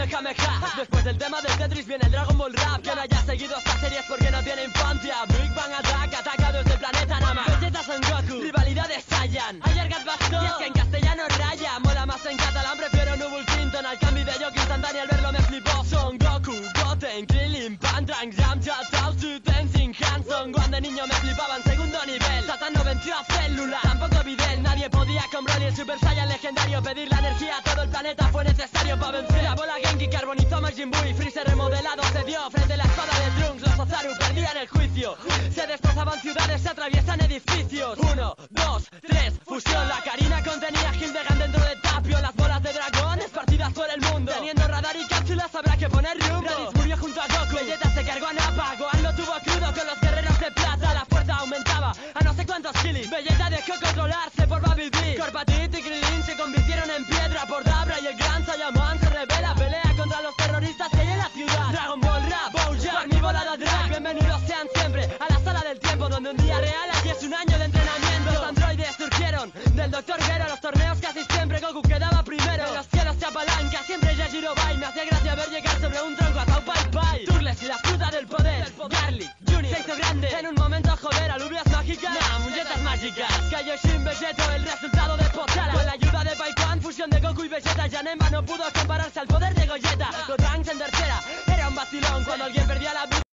Kamehameha. Después del tema del Tetris viene el Dragon Ball Rap. Quien haya seguido esta serie es porque no tiene infancia. Big Bang Attack ataca desde el planeta Nama. Vegeta Son Goku, rivalidades Saiyan. Ayer Gat bastó, y es que en castellano raya. Mola más en catalán, prefiero Nubul Clinton. Al cambio de Yoki instantáneo al verlo me flipó. Son Goku, Goten, Krillin, Pantrang, Yamcha, Tauzu, Tenzin, Hanson. Cuando de niño me flipaban segundo nivel. Satan no venció a Célula, tampoco Videl. Nadie podía con Broly, el Super Saiyan legendario. Pedir la energía a todo el planeta fue necesario para vencer. La bola Genki carbonizó a Majin Buu y Freezer remodelado se dio frente a la espada de Trunks. Los Ozaru perdían el juicio. Se destrozaban ciudades, se atraviesan edificios. 1, 2, 3, fusión. La Karina contenía Hildegard dentro de Tapio. Las bolas de dragón esparcidas por el mundo. Teniendo radar y cápsulas habrá que poner rumbo. Raditz murió junto a Goku. Vegeta se cargó a Nappa. Gohan lo tuvo crudo con los guerreros de plata. La fuerza aumentaba a no sé cuántos kilis. Vegeta dejó controlarse por Babidi. Corpatit y Krillin se convirtieron en piedra por Dabra. Y el gran Saiyaman se revela. Pelea contra los terroristas que hay en la ciudad. Dragon Ball Rap, Bojack, mi volada drag. Bienvenidos sean siempre a la sala del tiempo, donde un día real aquí es un año de entrenamiento. Los androides surgieron del Dr. Gero. Los torneos casi siempre Goku quedaba primero. En los cielos se apalanca siempre Yajiro Bai. Me hacía gracia ver llegar sobre un tronco a Tao Pai Pai. Turles y la fruta del poder. Garlic Junior se hizo grande en un momento, joder. Alubias mágicas, nah, muñecas mágicas. Kaioshin Vegeto, el resultado de Potara. Con la ayuda de Pai Quan, fusión de Goku y Vegeta. Janemba no pudo compararse al poder de Gogeta. Gotrunks en tercera, era un vacilón. Cuando alguien perdía la vida